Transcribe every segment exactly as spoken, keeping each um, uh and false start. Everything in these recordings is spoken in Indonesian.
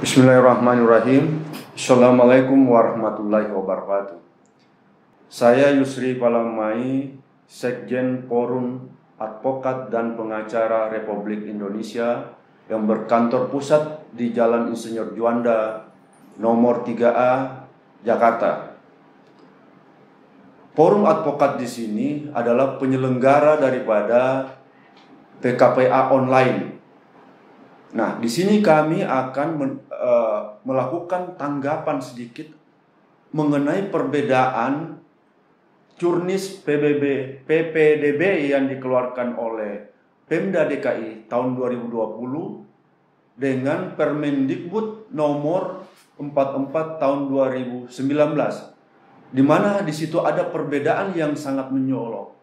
Bismillahirrahmanirrahim. Assalamualaikum warahmatullahi wabarakatuh. Saya Yusri Palamai, Sekjen Forum Advokat dan Pengacara Republik Indonesia yang berkantor pusat di Jalan Insinyur Juanda nomor tiga A, Jakarta. Forum advokat di sini adalah penyelenggara daripada P K P A online. Nah, di sini kami akan men, uh, melakukan tanggapan sedikit mengenai perbedaan Jurnis P B B, P P D B yang dikeluarkan oleh Pemda D K I tahun dua ribu dua puluh dengan Permendikbud nomor empat puluh empat tahun dua ribu sembilan belas, di mana di situ ada perbedaan yang sangat menyolok,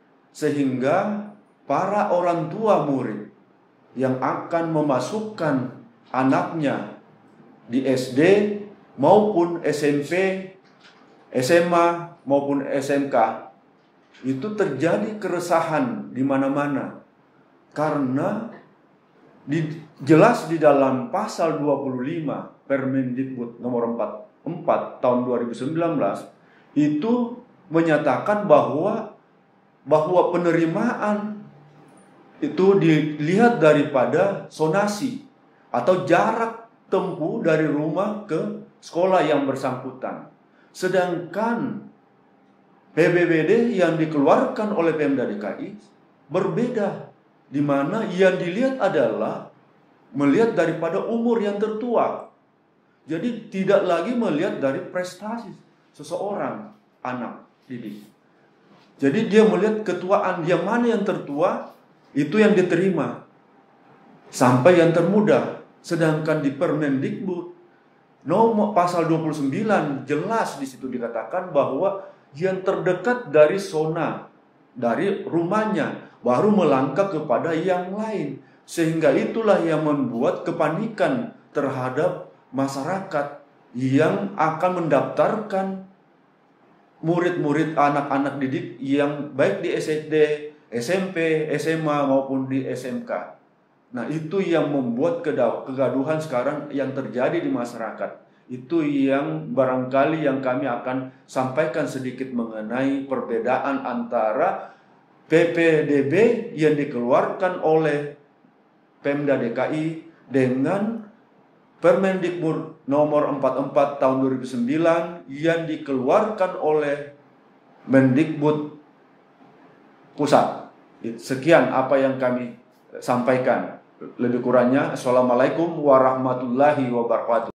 sehingga para orang tua murid yang akan memasukkan anaknya di S D maupun S M P, S M A maupun S M K itu terjadi keresahan di mana-mana, karena di, jelas di dalam pasal dua puluh lima Permendikbud nomor empat puluh empat tahun dua ribu sembilan belas itu menyatakan bahwa bahwa penerimaan itu dilihat daripada zonasi atau jarak tempuh dari rumah ke sekolah yang bersangkutan. Sedangkan P B B D yang dikeluarkan oleh Pemda D K I berbeda, di mana yang dilihat adalah melihat daripada umur yang tertua. Jadi tidak lagi melihat dari prestasi seseorang anak didik. Jadi dia melihat ketuaan, yang mana yang tertua itu yang diterima sampai yang termuda. Sedangkan di Permendikbud nomor pasal dua puluh sembilan jelas di situ dikatakan bahwa yang terdekat dari zona dari rumahnya baru melangkah kepada yang lain, sehingga itulah yang membuat kepanikan terhadap masyarakat yang akan mendaftarkan murid-murid anak-anak didik yang baik di S D, S M P, S M A maupun di S M K. Nah, itu yang membuat kegaduhan sekarang yang terjadi di masyarakat. Itu yang barangkali yang kami akan sampaikan sedikit mengenai perbedaan antara P P D B yang dikeluarkan oleh Pemda D K I dengan Permendikbud nomor empat puluh empat tahun dua ribu sembilan yang dikeluarkan oleh Mendikbud pusat. Sekian apa yang kami sampaikan. Lebih kurangnya, assalamualaikum warahmatullahi wabarakatuh.